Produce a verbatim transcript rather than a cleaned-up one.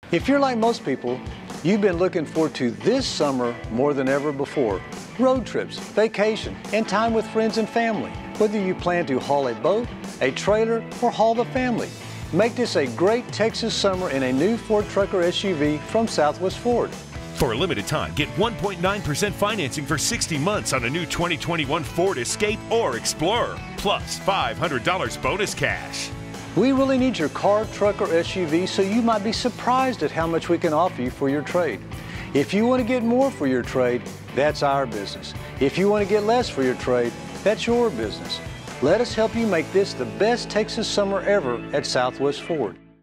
If you're like most people, you've been looking forward to this summer more than ever before. Road trips, vacation, and time with friends and family. Whether you plan to haul a boat, a trailer, or haul the family, make this a great Texas summer in a new Ford Trucker S U V from Southwest Ford. For a limited time, get one point nine percent financing for sixty months on a new twenty twenty-one Ford Escape or Explorer, plus five hundred dollars bonus cash. We really need your car, truck, or S U V, so you might be surprised at how much we can offer you for your trade. If you want to get more for your trade, that's our business. If you want to get less for your trade, that's your business. Let us help you make this the best Texas summer ever at Southwest Ford.